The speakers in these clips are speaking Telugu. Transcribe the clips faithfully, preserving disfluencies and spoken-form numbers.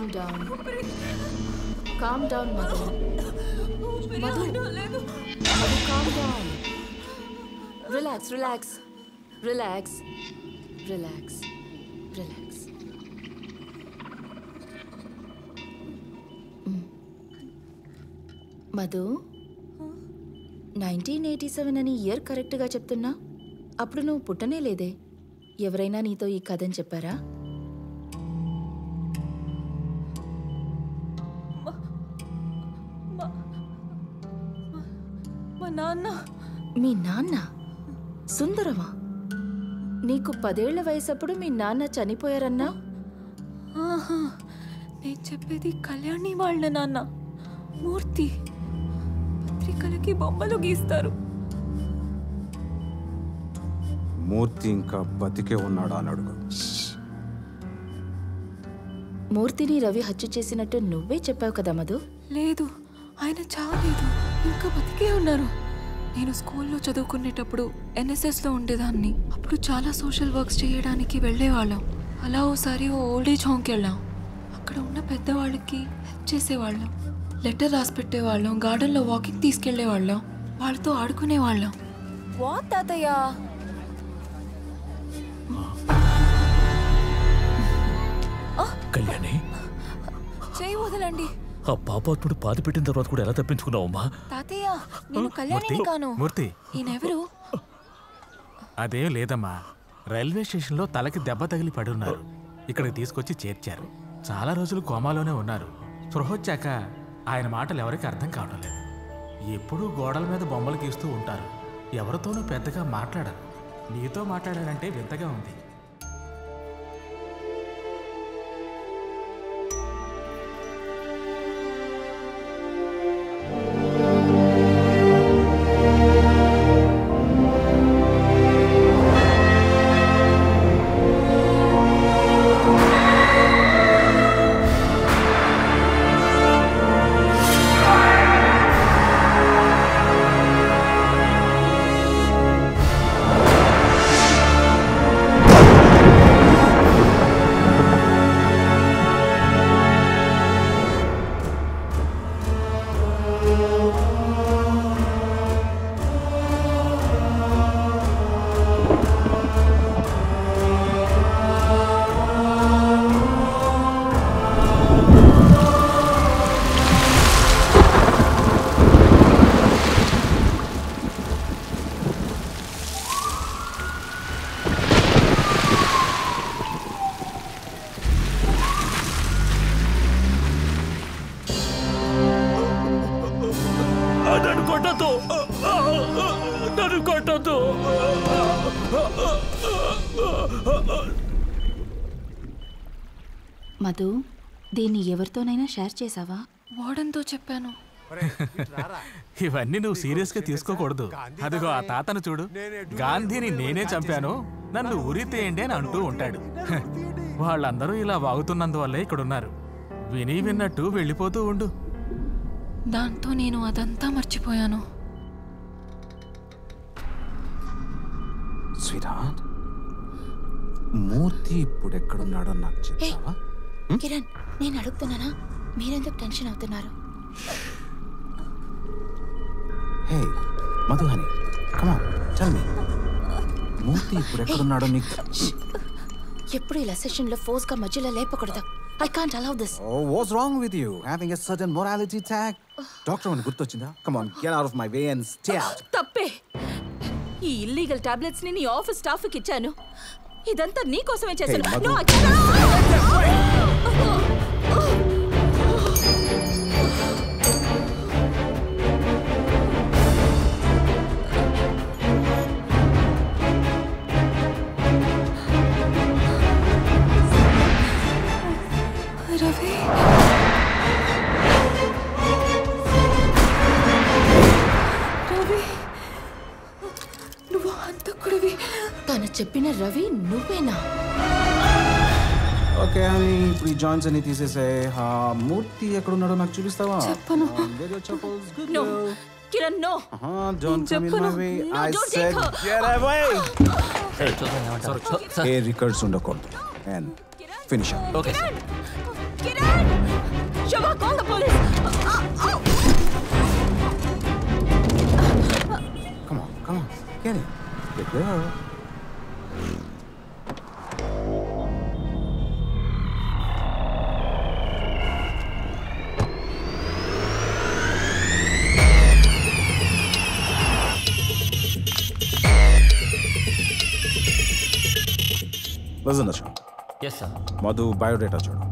calm down. Calm down, Madhu. Madhu. Madhu, calm down. Relax, relax. Relax. Relax. Relax. Mm. Madhu, nineteen eighty seven అని ఇయర్ కరెక్ట్గా చెప్తున్నా అప్పుడు నువ్వు పుట్టనే లేదే. ఎవరైనా నీతో ఈ కథని చెప్పారా? మీ నాన్న సుందరమా? నీకు పదేళ్ల వయసప్పుడు మీ నాన్న చనిపోయారన్నా? నేను చెప్పేది కళ్యాణి వాళ్ళ నాన్న మూర్తి. పత్రికలకి బొమ్మలు గీస్తారు. మూర్తి ఇంకా బతికే ఉన్నాడు అని అడుగు. మూర్తిని రవి హత్య చేసినట్టు నువ్వే చెప్పావు కదా మధు. లేదు, ఆయన చావలేదు, ఇంకా బతికే ఉన్నారు. నేను స్కూల్లో చదువుకునేటప్పుడు ఎన్ఎస్ఎస్లో ఉండేదాన్ని. అప్పుడు చాలా సోషల్ వర్క్స్ చేయడానికి వెళ్ళేవాళ్ళం. అలా ఓసారి ఓ ఓల్డేజ్ హోమ్కి వెళ్ళాం. అక్కడ ఉన్న పెద్దవాళ్ళకి హెల్ప్ చేసేవాళ్ళం, లెటర్ రాసి పెట్టేవాళ్ళం, గార్డెన్లో వాకింగ్ తీసుకెళ్లేవాళ్ళం, వాళ్ళతో ఆడుకునేవాళ్ళం. వా తాతయ్య, కళ్యాణి చేయి వదలండి. ఆ పాపాత్ముడు పాతి పెట్టిన తర్వాత కూడా ఎలా తప్పించుకున్నావమ్మా? తాతయ్య, నేను కళ్యాణిని కాను. మూర్తి, ఈయనెవరు? అదేం లేదమ్మా, రైల్వే స్టేషన్లో తలకి దెబ్బ తగిలి పడి ఉన్నారు. ఇక్కడికి తీసుకొచ్చి చేర్చారు. చాలా రోజులు కోమాలోనే ఉన్నారు. స్పృహొచ్చాక ఆయన మాటలు ఎవరికి అర్థం కావడం లేదు. ఎప్పుడూ గోడల మీద బొమ్మలు గీస్తూ ఉంటారు. ఎవరితోనూ పెద్దగా మాట్లాడరు. నీతో మాట్లాడారంటే వింతగా ఉంది. మధు, దీన్ని ఎవరితోనైనా షేర్ చేసావా? వార్డెన్తో చెప్పాను. ఇవన్నీ నువ్వు సీరియస్ గా తీసుకోకూడదు. అదిగో ఆ తాతను చూడు, గాంధీని నేనే చంపాను, నన్ను ఉరితేయండి అని అంటూ ఉంటాడు. వాళ్ళందరూ ఇలా వాగుతున్నందువల్లే ఇక్కడున్నారు. విని విన్నట్టు వెళ్ళిపోతూ ఉండు. దాంతో నేను అదంతా మర్చిపోయాను. మూర్తి ఇప్పుడు ఎక్కడున్నాడో నాకు చెప్తావా? కిరణ్, నేను అడుగుతున్నానా? మీరెందుకు టెన్షన్ అవుతున్నారు? Hey Madhu honey, come on tell me, Murthy ఇప్పుడు ఎక్కడున్నాడో నీకు? ఎప్పుడు ఇలా సెషన్లో ఫోర్స్గా మధ్యలో లేపకూడదు. I can't allow this. Oh, what's wrong with you? Having a certain morality tag? Doctor అని గుర్తొచ్చిందా? Come on, get out of my way and stay out. తప్పే. ఈ ఇల్లీగల్ టాబ్లెట్స్ ని నీ ఆఫీస్ స్టాఫ్ కి ఇచ్చాను. ఇదంతా నీ కోసమే చేశాను. No, I can't. Ravi, Ravi, నువ్వు హంతకుడివి. తను చెప్పిన రవి నువ్వేనా? ఓకే అని ఇప్పుడు ఈ జాయింట్స్ అన్ని తీసేసే. మూర్తి ఎక్కడున్నాడో నాకు చూపిస్తావా? చెప్పను. No, Kiran, no. Don't come in my way. I said get away. ఏ రికార్డ్స్ ఉండకూడదు. And finish okay sir. Kiran! Shiva, call the police! Uh, uh, Come on, come on. Get in. Get there. Listen, Ashok. Yes, sir. Madhu biodata చూడు.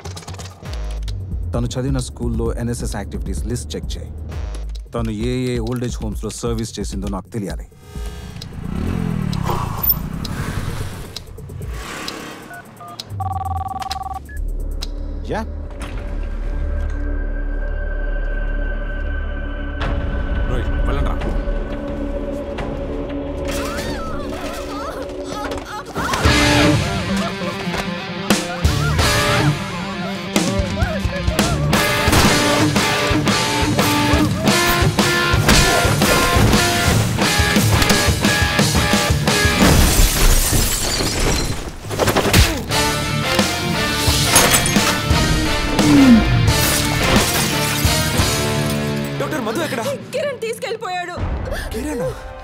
తను చదివిన స్కూల్లో ఎన్ఎస్ఎస్ యాక్టివిటీస్ లిస్ట్ చెక్ చేయి. తను ఏ ఏ ఓల్డేజ్ హోమ్స్లో సర్వీస్ చేసిందో నాకు తెలియాలి. యా రోహిత్ వెళ్ళండి రా. డాక్టర్ మధు ఎక్కడ? కిరణ్ తీసుకెళ్ళిపోయాడు. కిరణ్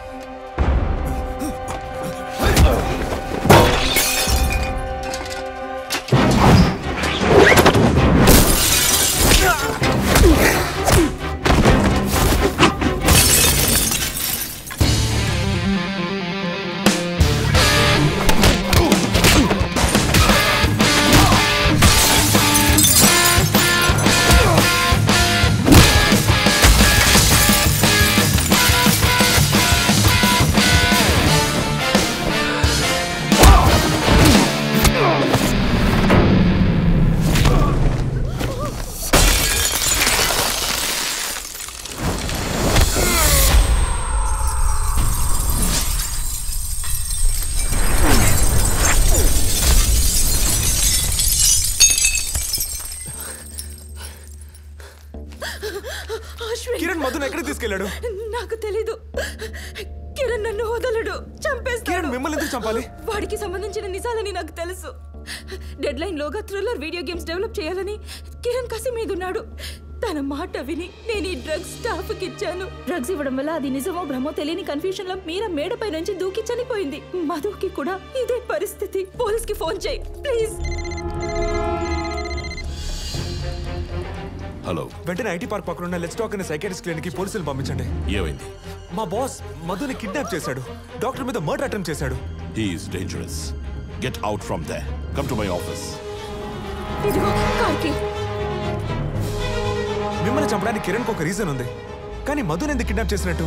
కిరణ్ మధుని ఎక్కడికి తీసుకెళ్ళాడు? నాకు తెలీదు. కిరణ్ నన్ను వదలడు, చంపేస్తాడు. కిరణ్ మిమ్మల్ని ఎందుకు చంపాలి? వాడికి సంబంధించిన నిజాలని నాకు తెలుసు. డెడ్ లైన్ లోగా థ్రిల్లర్ వీడియో గేమ్స్ డెవలప్ చేయాలని కిరణ్ కసి మీద ఉన్నాడు. తన మాట విని నేను ఈ డ్రగ్స్ స్టాఫ్ కి ఇచ్చాను. డ్రగ్స్ ఇవ్వడం వల్ల అది నిజమో భ్రమో తెలియని కన్ఫ్యూజన్ లో మీరా మేడపై నుంచి దూకి చనిపోయింది. మధుకి కూడా ఇదే పరిస్థితి. పోలీస్ కి ఫోన్ చేయి ప్లీజ్. హలో, వెంటనే ఐటీ పార్క్ పక్కన ఉన్న లెట్స్ టాక్ అనే సైకియాట్రిస్ట్ క్లినిక్ కి పోలీసులు పంపించండి. ఏమైంది? మా బాస్ మధుని కిడ్నాప్ చేశాడు. డాక్టర్ మీద మర్డర్ అటెంప్ట్ చేశాడు. He is dangerous. Get out from there. Come to my office. ఇదిగో కార్కి. మిమ్మల్ని చంపడానికి కిరణ్ కు ఒక రీజన్ ఉంది, కానీ మధుని ఎందుకు కిడ్నాప్ చేసినట్టు?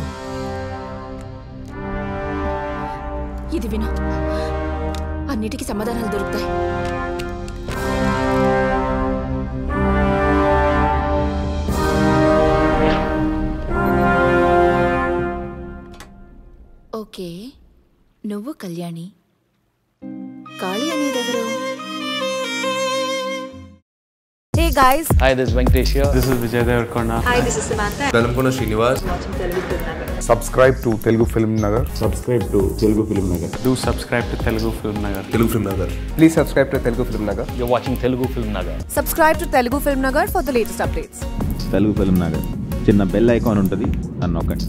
ఇది విను, అన్నిటికీ సమాధానాలు దొరుకుతాయి. ఓకే, నువ్వు కళ్యాణి, కాళీ అనేదెవరు? Hey guys. Hi, this is Venkatesh here. This is Vijay Devarkonda. Hi, this is Samantha. Velamkona Srinivas. Subscribe to Telugu FilmNagar. Subscribe to Telugu FilmNagar. Do subscribe to Telugu FilmNagar. Telugu FilmNagar. Please subscribe to Telugu FilmNagar. You're watching Telugu FilmNagar. Subscribe to Telugu FilmNagar for the latest updates. Telugu film Nagar చిన్న బెల్ ఐకాన్ ఉంటుంది, అన్నొక్కండి.